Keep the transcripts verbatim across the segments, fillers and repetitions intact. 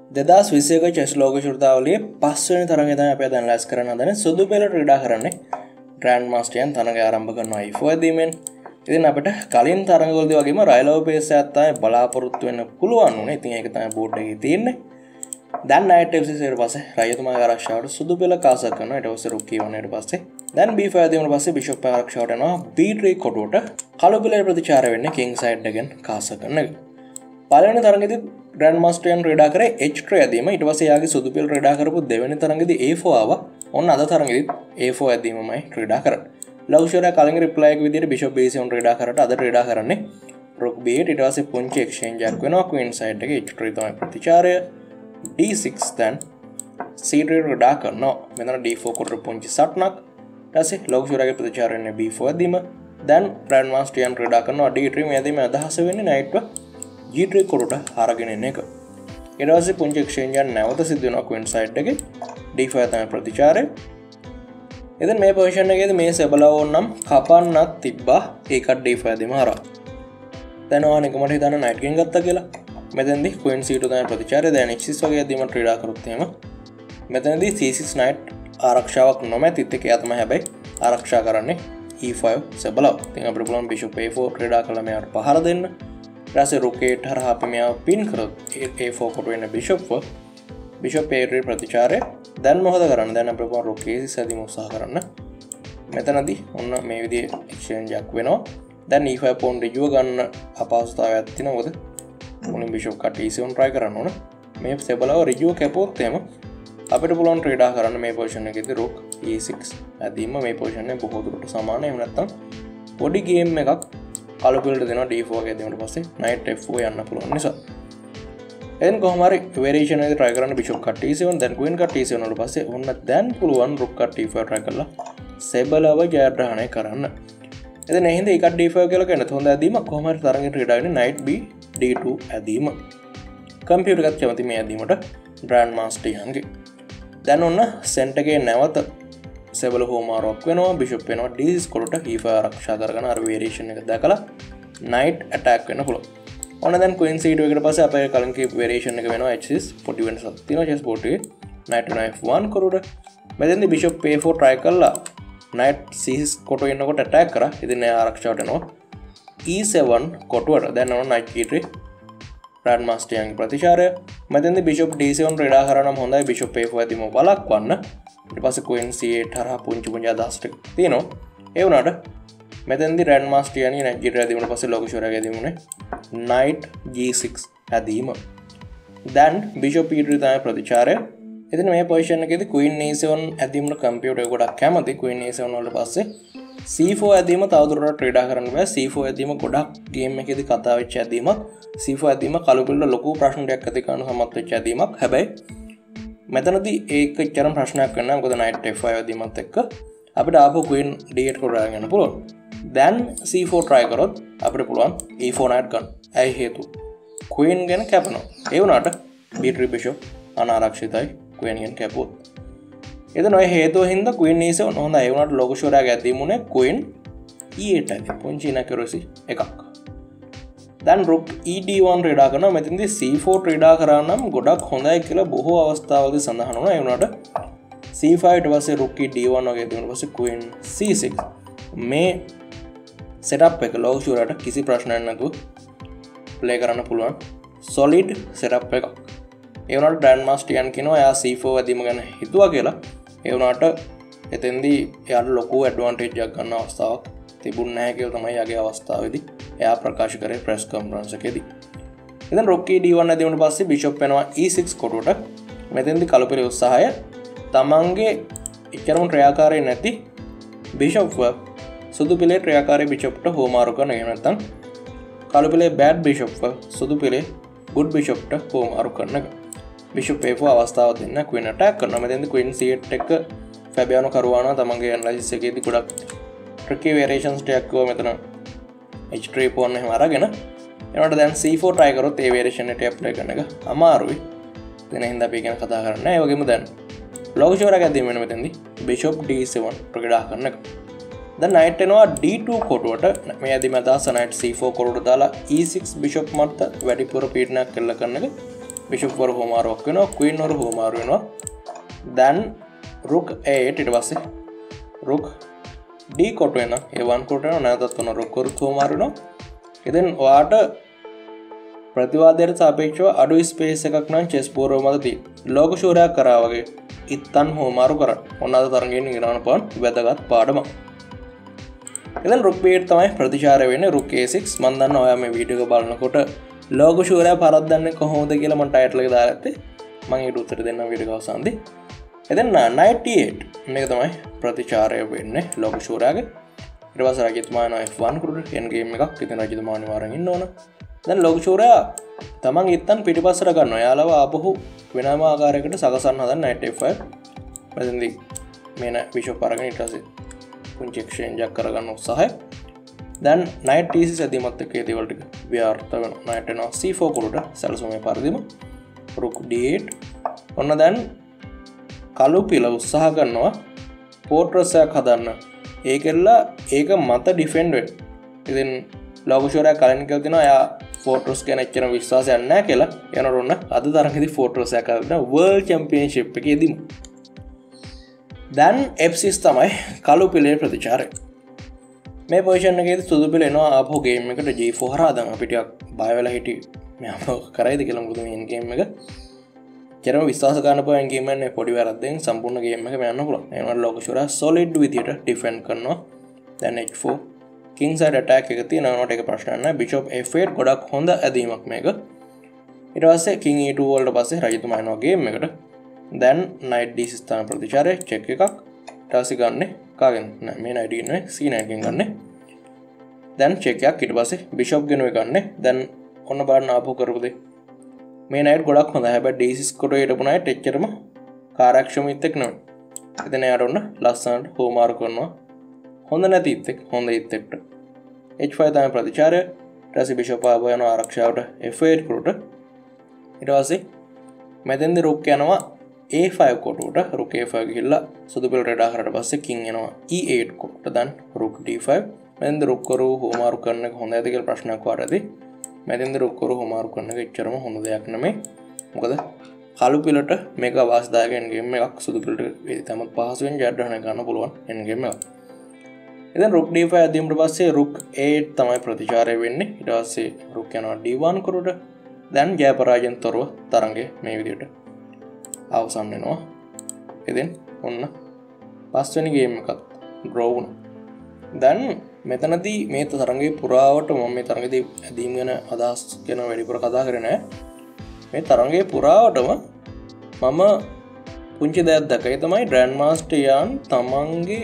දෙදස් විසියක චෙස් ලෝක ශෘතාවලිය පස්වනි තරගය තමයි අපි දැන් ලෑස් කරන්න හදන්නේ. සුදු පෙළ ක්‍රීඩා කරන්නේ ග්‍රෑන්ඩ් මාස්ටර්යන් තරගය ආරම්භ කරනවා i four දීමෙන්. ඉතින් අපිට කලින් තරගවලදී වගේම රයිලෝ පේස් එකක් තමයි බලාපොරොත්තු වෙන්න පුළුවන් උනේ. ඉතින් ඒක තමයි බෝඩ් එකේ තියෙන්නේ. දැන් නයිට් එෆ් සී ඊට පස්සේ රජතුමාගේ ආරක්ෂාවට සුදු පෙළ කාසක් කරනවා. ඊට පස්සේ රුක් e one ඊට පස්සේ දැන් b five දීමුට පස්සේ බිෂොප් ආරක්ෂාවට යනවා. b three කොටුවට කළු පෙළේ ප්‍රතිචාර වෙන්නේ කිං සයිඩ් එකෙන් කාසක් කරන එක. පළවෙනි තරගෙදී ග්‍රෑන්ඩ් මාස්ටර්යන් ක්‍රීඩා කරේ h three ඇදීම. ඊට පස්සේ යාගේ සුදු පෙළ ක්‍රීඩා කරපු දෙවෙනි තරගෙදී a four ආවා. ඔන්න අද තරගෙදී a four ඇදීමමයි ක්‍රීඩා කරන්නේ. ලව්ෂරයා කලින් රිප්ලයි එක විදිහට බිෂොප් b seven ක්‍රීඩා කරලා අද ක්‍රීඩා කරන්නේ රුක් b eight. ඊට පස්සේ පුංචි එක්ස්චේන්ජ් එකක් වෙනවා. ක්වීන් සයිඩ් එකේ h three තමයි ප්‍රතිචාරය. d six දැන් c three ක්‍රීඩා කරනවා. මෙතන d four කොට පුංචි සටනක්. ඊට පස්සේ ලව්ෂරයාගේ ප්‍රතිචාරය වෙන්නේ b four ඇදීම. දැන් ග්‍රෑන්ඩ් මාස්ටර්යන් ක්‍රීඩා කරනවා d three. මේ ඇදීම අදහස වෙන්නේ නයිට් g three කොටට අරගෙන එන එක. ඊට පස්සේ පුංචි එක්ස්චේන්ජ් එකක් නැවත සිදු වෙනවා ක්වීන් සයිඩ් එකේ. d five තමයි ප්‍රතිචාරය. ඉතින් මේ පොසිෂන් එකේදී මේ සෙබලව ඕනම් කපන්නත් තිබ්බා. ඒකට d five දෙම හරහා. දැන් ඔයා නිකමට හිතන්න නයිට් ගේම් ගත්තා කියලා. මෙතනදී ක්වීන් c two තමයි ප්‍රතිචාරය. දැන් h six වගේ ඇදීමක් ක්‍රීඩා කරොත් එහෙම මෙතනදී c six නයිට් ආරක්ෂාවක් නොමැතිත් එක එයා තමයි හැබැයි ආරක්ෂා කරන්නේ e five සෙබලව. ඉතින් අපිට පුළුවන් බිෂොප් a four ක්‍රීඩා කරලා මෙයාට පහර දෙන්න. ඊට පස්සේ රුක් eight හරහා අපි මෙයාව පින් කරොත් a four කොට වෙන බිෂොප්ව බිෂොප් a three ප්‍රතිචාරය. දැන් මොකද කරන්නේ? දැන් අපි පුළුවන් රුක් a six ඇදීම උත්සාහ කරන්න. මෙතනදී ඔන්න මේ විදිහේ එක්ස්චේන්ජ් එකක් වෙනවා. දැන් e five පොන් ඍජුව ගන්න අපහසුතාවයක් තියෙනවා. මොකද මුලින් බිෂොප් කට e seven try කරන්න ඕන. මේ සෙබලව ඍජුව කැපුවොත් එහෙම අපිට පුළුවන් ක්‍රීඩා කරන්න මේ පොසිෂන් එකේදී රුක් e six ඇදීම. මේ පොසිෂන් එක බොහෝ දුරට සමානයි. එහෙම නැත්නම් පොඩි ගේම් එකක් කළු පෙළට දෙනවා d four වගේ ඇදීමට පස්සේ knight f four යන්න පුළුවන් නිසා. එන් කොහොම හරි වේරියේෂන් එකේ try කරන්න බිෂොප් කට e seven දැන් queen කට e seven වල පස්සේ ඔන්න දැන් පුළුවන් රුක් කට e five try කරලා සෙබලව ජයග්‍රහණය කරන්න. එතන එහෙනම් ඒකට d five කියලා කියනත් හොඳ ඇදීමක්. කොහොම හරි තරගෙන් ක්‍රීඩා වෙන්නේ knight b d two ඇදීම. කම්පියුටර් එකත් කැමති මේ ඇදීමට ග්‍රෑන්ඩ් මාස්ටර්යන්ගේ. දැන් ඔන්න සෙන්ට් එකේ නැවත සෙබල හෝමාරුවක් වෙනවා. බිෂොප් වෙනවා d six කොටට e five ආරක්ෂා කරගෙන අර වේරියේෂන් එක දැකලා knight attack වෙන්න පුළුවන්. ඔන්න දැන් queen c two එකට පස්සේ අපේ කලින් කියපු වේරියේෂන් එක වෙනවා h six පොඩි වෙනසක් තියෙනවා chess board එකේ. knight to f one කොටට මෙතෙන්දී බිෂොප් a four try කරලා knight c six කොට එනකොට attack කරා. ඉතින් එයා ආරක්ෂාවට එනවා e seven කොටුවට. දැන් ඔන්න knight e three ග්‍රෑන්ඩ් මාස්ටර්යන්ගේ ප්‍රතිචාරය. මෙතෙන්දී බිෂොප් d seven ක්‍රීඩා කරා නම් හොඳයි. බිෂොප් a four ඇදීම වළක්වන්න. ඊට පස්සේ queen c eight හරහා පුංචි පුංචි අදහස් ටික තියෙනවා. ඒ වුණාට මෙතෙන්දී ග්‍රෑන්ඩ් මාස්ටර්යන්ගේ knight g three ඇදීමට පස්සේ ලෝකේශ්වරයාගේ ඇදීමුනේ knight g six ඇදීම. දැන් බිෂොප් e three තමයි ප්‍රතිචාරය. ඉතින් මේ පොසිෂන් එකේදී queen e seven ඇදීමට කම්පියුටර් එක ගොඩක් කැමති. queen e seven වලට පස්සේ c four ඇදීම තවදුරටත් ක්‍රීඩා කරන්න බෑ. c four ඇදීම ගොඩක් ගේම් එකේදී කතා වෙච්ච ඇදීමක්. c four ඇදීම කළු පෙළට ලොකු ප්‍රශ්නයක් ඇති කරන සමත් වෙච්ච ඇදීමක්. හැබැයි මෙතනදී ඒක එච්චරම ප්‍රශ්නයක් වෙන්නේ නැහැ. මොකද knight f five ඇදීමත් එක්ක අපිට ආපහු queen d eight කොට අරගෙන යන්න පුළුවන්. දැන් c four try කරොත් අපිට පුළුවන් e four knight ගන්න. ඇයි හේතුව? queen ගැන කැපනවා. ඒ වුණාට b three bishop අනාරක්ෂිතයි queen ගැන කැපුවොත්. එතන ඔය හේතුව හින්දා queen e seven හොඳයි. ඒ වුණාට ලෝකේශ්වරයාගේ ඇදීමුනේ queen e eight ඇදී. පුංචි inaccuracy එකක්. දැන් රුක් e d one ක්‍රීඩා කරනවා. මෙතෙන්දී c four ක්‍රීඩා කරා නම් ගොඩක් හොඳයි කියලා බොහෝ අවස්ථාවලදී සඳහන් වුණා. ඒ වුණාට c five ඊට පස්සේ රුක් e d one වගේ දෙන්න පස්සේ queen c six මේ සෙටප් එක ලෝකේශ්වරයාට කිසි ප්‍රශ්නයක් නැතුව ප්ලේ කරන්න පුළුවන් solid setup එකක්. ඒ වුණාට ග්‍රෑන්ඩ් මාස්ටර්යන් කියනවා එයා c four ඇදීම ගැන හිතුවා කියලා. ඒ වුණාට එතෙන්දී එයාට ලොකු ඇඩ්වාන්ටේජ් එකක් ගන්න අවස්ථාවක් තිබුණ නැහැ කියලා තමයි යාගේ අවස්ථාවේදී එයා ප්‍රකාශ කරේ ප්‍රෙස් කොන්ෆරන්ස් එකේදී. ඉතින් රුක් e d one ඇදීමට පස්සේ බිෂොප් වෙනවා e six කොටුවට. මෙතෙන්දී කළු පෙළේ උත්සාහය තමන්ගේ ඉච්චරම ක්‍රියාකාරී නැති බිෂොප්ව සුදු පෙළේ ක්‍රියාකාරී බිෂොප්ට හෝමාරු කරන. එහෙම නැත්නම් කළු පෙළේ බෑඩ් බිෂොප්ව සුදු පෙළේ ගුඩ් බිෂොප්ට හෝමාරු කරන එක. බිෂොප් a four අවස්ථාව දෙන්න queen attack කරනවා. මෙතෙන්දී queen c eight එක ෆැබියානෝ කරුවානවා තමන්ගේ ඇනලයිසිස් එකේදී ගොඩක් ට්‍රිකි වේරියේෂන්ස් ටිකක් කිව්වා. මෙතන h three pawn එහෙම අරගෙන එනකොට දැන් c four try කරොත් ඒ වේරියේෂන් එකට ඇප්ලයි කරන එක අමාරුයි. එතන හින්දා අපි ගැන කතා කරන්නේ නැහැ. ඒ වගේම දැන් ලෝකේශ්වරයාගේ ඇදීම වෙන මෙතෙන්දී බිෂොප් d seven ක්‍රීඩා කරන එක. දැන් knight එනවා d two කොටුවට. මේ ඇදීම අදහස knight c four කොටුවට දාලා e six බිෂොප් මත වැඩිපුර පීඩනයක් කළ කරන එක. bishop වර හුවමාරුවක් වෙනවා queen වර හුවමාරු වෙනවා then rook a eight ඊට පස්සේ rook d කොට වෙනවා a one කොට වෙනවා නැවතත් ඔන්න rook වර හුවමාරු වෙනවා ඉතින් ඔයාට ප්‍රතිවාදයට සාපේක්ෂව අඩු ස්පේස් එකක් නම් chess board මත තියෙනවා ලෝක ශූරයක් කරා වගේ ඉත්තන් හුවමාරු කරා ඔන්න අද තරගෙන් ඉගෙනගන්න පුළුවන් වැදගත් පාඩමක් ඉතින් rook b eight තමයි ප්‍රතිචාරය වෙන්නේ rook a six මම දන්නවා ඔයා මේ වීඩියෝ එක බලනකොට ලෝක ශූරයා පරද්දන්නේ කොහොමද කියලා මම ටයිටල් එක දාලා ඇත්තේ මම ඊට උත්තර දෙන්නම් වීඩියෝ එක අවසානදී එතන knight e eight මේක තමයි ප්‍රතිචාරය වෙන්නේ ලෝක ශූරයාගේ ඊට පස්සේ රජතුමා යනවා f one කට end game එකක් ඉතින් රජතුමා අනිවාර්යෙන් ඉන්න ඕන දැන් ලෝක ශූරයා තමන් ඉත්තන් පිටිපස්සට ගන්නවා යාළුව ආපහු වෙනම ආකාරයකට සකසන්න හදන knight f five මෙතනදී මේන bishop අරගෙන ඊට පස්සේ පුංචි exchange එකක් කරගන්න උත්සාහය දැන් knight t six ඇදීමත් එක්ක ඒ දේවල් ටික ව්‍යාර්ථ වෙනවා knight එනවා c four කට සැලසුමේ පරිදිම rook d eight ඔන්න දැන් කළු පිළ උත්සාහ කරනවා fortress එකක් හදන්න ඒකෙල්ල ඒක මත ඩිෆෙන්ඩ් වෙන්න ඉතින් ලෝක ශූරයා කලින් කියලා දෙනවා එයා fortress ගැන එච්චර විශ්වාසයක් නැහැ කියලා එනකොට ඔන්න අද තරගෙදී fortress එකක් හදන්න world championship එකේදීම දැන් f six තමයි කළු පිළේ ප්‍රතිචාරය මේ පොසිෂන් එකේදී සුදු පිළ එනවා ආපහු ගේම් එකට g four හරහා දැන් අපි ටිකක් බය වෙලා හිටියේ මෙයාම කරයිද කියලා මොකද මේ ගේම් එක චරම විශ්වාස ගන්න පුළුවන් ගේම් එකනේ පොඩි වැරද්දෙන් සම්පූර්ණ ගේම් එක යන්න පුළුවන් ඒ වුණාට ලෝක ශූරයා solid විදියට ඩිෆෙන්ඩ් කරනවා දැන් h four king side attack එක තියෙනවා නෝට එක ප්‍රශ්නයක් නැහැ bishop f eight ගොඩක් හොඳ ඇදීමක් මේක ඊට පස්සේ king e two වලට පස්සේ රජතුමා යනවා ගේම් එකට දැන් knight d six තමයි ප්‍රතිචාරය check එකක් ඊට පස්සේ ගන්න කාගෙන් නෑ මේ knight ඉන්නේ c nine එකෙන් ගන්න දැන් check එකක් ඊට පස්සේ bishop ගෙනුවේ ගන්න දැන් ඔන්න බලන්න ආපහු කරපු දෙය මේ knight ගොඩක් හොඳයි හැබැයි d six කොට හිටපු knight එච්චරම කාර්යක්ෂමීත් එක්ක නෙවෙයි ඉතින් එයාට ඔන්න ලස්සනට හෝමාරු කරනවා හොඳ නැති ඉත් එක්ක හොඳ ඉත් එක්ක h five තමයි ප්‍රතිචාරය ඊට පස්සේ bishop ආව යනවා ආරක්ෂාවට f eight කොට ඊට පස්සේ මෙතෙන්දී rook යනවා a five කොටුවට rook a five ගිහිල්ලා සුදු පිළ රෙඩා කරලා පස්සේ king එනවා e eight කොට දැන් rook d five මෙතෙන්දී rook කරු හෝමාරු කරන එක හොඳයිද කියලා ප්‍රශ්නයක් වරදී මෙතෙන්දී rook කරු හෝමාරු කරන එක එච්චරම හොඳ දෙයක් නෙමෙයි මොකද කළු පිළට මේක අවාසිදායක end game එකක් සුදු පිළට තමත් පහසුවෙන් ජයග්‍රහණය ගන්න පුළුවන් end game එකක් ඉතින් rook d five ඇදීමට පස්සේ rook a eight තමයි ප්‍රතිචාරය වෙන්නේ ඊට පස්සේ rook යනවා d one කට දැන් ජය පරාජයෙන් තොරව තරඟය මේ විදිහට අවසන් වෙනවා ඉතින් ඔන්න පස්වෙනි ගේම් එකත් ඩ්‍රෝ වුණා දැන් මෙතනදී මේ තරඟේ පුරාවට මම මේ තරඟදී ඇදීම් ගැන අදහස් ගැන වැඩිපුර කතා කරේ නැහැ මේ තරඟේ පුරාවටම මම පුංචි දෙයක් දැක්කේ තමයි ග්‍රෑන්ඩ් මාස්ටර් යාන් තමන්ගේ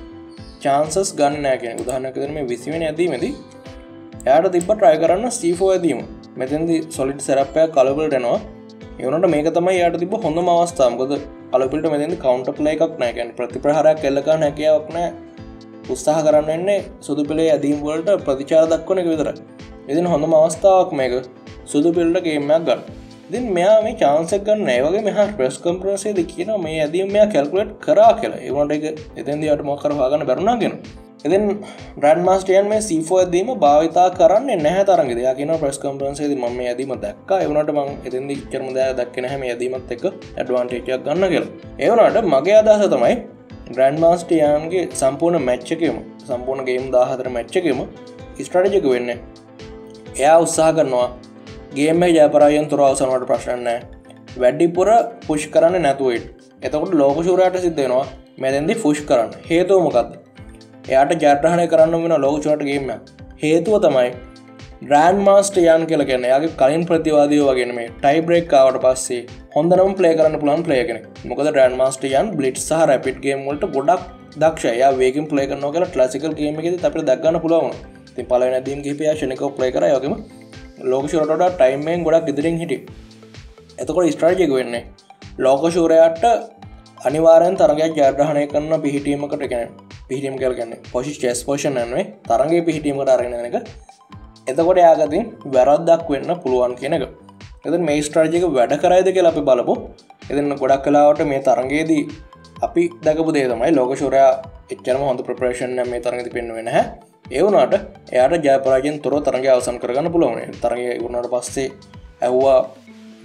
chances ගන්න නැහැ කියන උදාහරණයක් විදිහට මේ විසි වෙනි ඇදීමේදී එයාට තිබ්බ try කරන්න c four ඇදීම මෙතෙන්දී solid setup එකක් කලබලට එනවා ඒ වුණාට මේක තමයි යාට තිබ්බ හොඳම අවස්ථාව. මොකද කලපිලට මෙතෙන්දී counter play එකක් නැහැ. කියන්නේ ප්‍රතිප්‍රහාරයක් එල්ල කරන්න හැකියාවක් නැහැ. උත්සාහ කරන්න වෙන්නේ සුදු පිළේ ඇදීම් වලට ප්‍රතිචාර දක්වන එක විතරයි. ඉතින් හොඳම අවස්ථාවක් මේක සුදු පිළට ගේම් එකක් ගන්න. ඉතින් මෙයා මේ chance එක ගන්න නැහැ. ඒ වගේ මෙහා press conference එකේදී කියනවා මේ ඇදීම් මෙයා calculate කරා කියලා. ඒ වුණාට ඒක එතෙන්දී යාට මොකක් කර හොයාගන්න බැරුණා කියනවා. ඉතින් ග්‍රෑන්ඩ් මාස්ටර් යන් මේ c four ඇදීම භාවිතා කරන්නේ නැහැ තරංගෙදී. එයා කියනවා ප්‍රෙස් කොන්ෆරන්ස් එකේදී මම මේ ඇදීම දැක්කා. ඒ වුණාට මම එතෙන්දී ඉච්චරම දෙයක් දැක්කේ නැහැ මේ ඇදීමත් එක්ක ඇඩ්වාන්ටේජ් එකක් ගන්න කියලා. ඒ වුණාට මගේ අදහස තමයි ග්‍රෑන්ඩ් මාස්ටර් යන්ගේ සම්පූර්ණ මැච් එකේම සම්පූර්ණ ගේම් දාහතර මැච් එකේම ස්ට්‍රැටජි එක වෙන්නේ. එයා උත්සාහ කරනවා ගේම් එකේ ජයපරාජයෙන් තොරව අවසන් වලට ප්‍රශ්න නැහැ. වැඩිපුර පුෂ් කරන්නේ නැතුව ඉන්න. එතකොට ලෝක ශූරයාට සිද්ධ වෙනවා මෙතෙන්දී පුෂ් කරන්න. හේතුව මොකද්ද? එයාට ජයග්‍රහණය කරන්න වෙන ලෝක ශූරයාට ගේම් එක. හේතුව තමයි ග්‍රෑන්ඩ් මාස්ටර් යන් කියලා කියන්නේ එයාගේ කලින් ප්‍රතිවාදියෝ වගේ නෙමෙයි. ටයි බ්‍රේක් ආවට පස්සේ හොඳටම ප්ලේ කරන්න පුළුවන් ප්ලේයර් කෙනෙක්. මොකද ග්‍රෑන්ඩ් මාස්ටර් යන් බ්ලිට්ස් සහ රැපිඩ් ගේම් වලට ගොඩක් දක්ෂයි. එයා වේගෙන් ප්ලේ කරනවා කියලා ක්ලාසිකල් ගේම් එකේදීත් අපිට දැක් ගන්න පුළුවන් වුණා. ඉතින් පළවෙනි ඇදීම් කිහිපය ෂණිකව ප්ලේ කරා. ඒ වගේම ලෝක ශූරයාට වඩා ටයිම් එකෙන් ගොඩක් ඉදිරියෙන් හිටියේ. එතකොට ස්ට්‍රැටජි එක වෙන්නේ ලෝක ශූරයාට අනිවාර්යෙන් තරගයක් ජයග්‍රහණය කරන පිහිටීමකට කියන්නේ පිහිටීම කියලා කියන්නේ පොසිෂන් චෙස් පොසිෂන් යන්නේ තරගයේ පිහිටීමකට අරගෙන යන එක. එතකොට යාගතින් වැරද්දක් වෙන්න පුළුවන් කියන එක. ඉතින් මේ ස්ට්‍රැටජි එක වැඩ කරයිද කියලා අපි බලමු. ඉතින් ගොඩක් වෙලාවට මේ තරගයේදී අපි දැකපු දේ තමයි ලෝක ශූරයා එච්චරම හොඳ ප්‍රෙපරේෂන් නම් මේ තරගයේදී පෙන්වන්නේ නැහැ. ඒ වුණාට එයාට ජය පරාජයෙන් තොරව තරගය අවසන් කරගන්න පුළුවන්. තරගය ඉවරනට පස්සේ ඇහුවා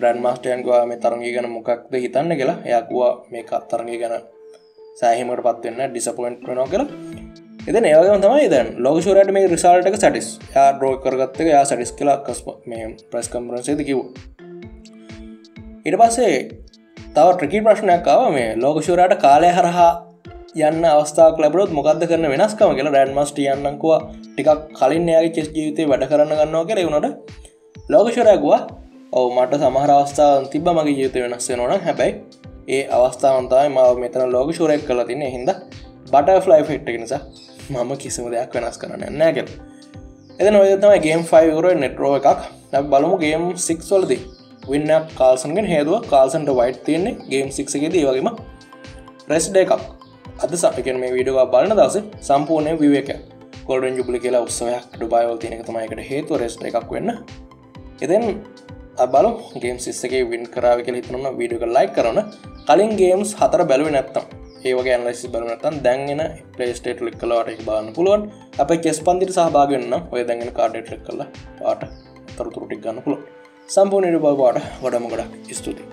ග්‍රෑන්ඩ් මාස්ටර්යන් කිව්වා මේ තරගය ගැන මොකක්ද හිතන්නේ කියලා. එයා කිව්වා මේ තරගය ගැන සෑහීමකටපත් වෙන්න ඩිසපොයින්ට් වෙනවා කියලා. ඉතින් ඒ වගේම තමයි දැන් ලෝකෂෝරයට මේ රිසල්ට් එක සැටිස්. එයා ඩ්‍රෝ කරගත්ත එක එයා සැටිස් කියලා මේ ප්‍රෙස් කොන්ෆරන්ස් එකේදී කිව්වා. ඊට පස්සේ තව ට්‍රිකි ප්‍රශ්නයක් ආවා මේ ලෝකෂෝරයට කාලය හරහා යන්න අවස්ථාවක් ලැබුණොත් මොකද්ද කරන්න වෙනස්කම කියලා. ග්‍රෑන්ඩ් මාස්ටර් යන්නම් කිව්වා ටිකක් කලින් එයාගේ චෙස් ජීවිතේ වැඩ කරන්න ගන්නවා කියලා. ඒ වුණාට ලෝකෂෝරයා කිව්වා ඔව් මට සමහර අවස්ථාවන් තිබ්බා මගේ ජීවිතේ වෙනස් වෙනවා නම් හැබැයි ඒ අවස්ථාවන් තමයි මම මෙතන ලෝකෂෝරයක් කරලා තින්නේ. ඒ හින්දා බටර්ෆ්ලයි ඉෆෙක්ට් එක නිසා මම කිසිම දෙයක් වෙනස් කරන්නේ නැහැ කියලා. එතන ඔය තමයි ගේම් ෆයිව් ඉවරයි නෙට් රෝ එකක්. අපි බලමු ගේම් සික්ස් වලදී වින් එක කාල්සන්ගෙන් හේතුව කාල්සන්ට වයිට් තියෙන්නේ ගේම් සික්ස් එකේදී. ඒ වගේම රෙස්ට් ඩේ එකක්. අද සපකෙන් මේ වීඩියෝ එක බලන දවසේ සම්පූර්ණ view එක ගෝල්ඩන් ජුබිලි කියලා උත්සවයක් ඩුබායි වල තියෙන එක තමයි ඒකට හේතුව රෙස්ට් එකක් වෙන්න. ඉතින් අපි බලමු ගේම් සික්ස් එකේ වින් කරාවි කියලා හිතනවා නම් වීඩියෝ එක ලයික් කරන්න. කලින් ගේම්ස් හතර බැලුවේ නැත්තම් ඒ වගේ ඇනලයිසිස් බලමු නැත්තම් දැන් එන ප්ලේ ස්ටේට් ක්ලික් කළා වට ඒක බලන්න පුළුවන්. අපේ චෙස් පන්තිට සහභාගී වෙන්න නම් ඔය දැන් එන කාඩ් එක ක්ලික් කරලා පාට තොරතුරු ටික ගන්න පුළුවන්. සම්පූර්ණ වීඩියෝ බලපුවාට වඩාම ගොඩක් ස්තුතියි.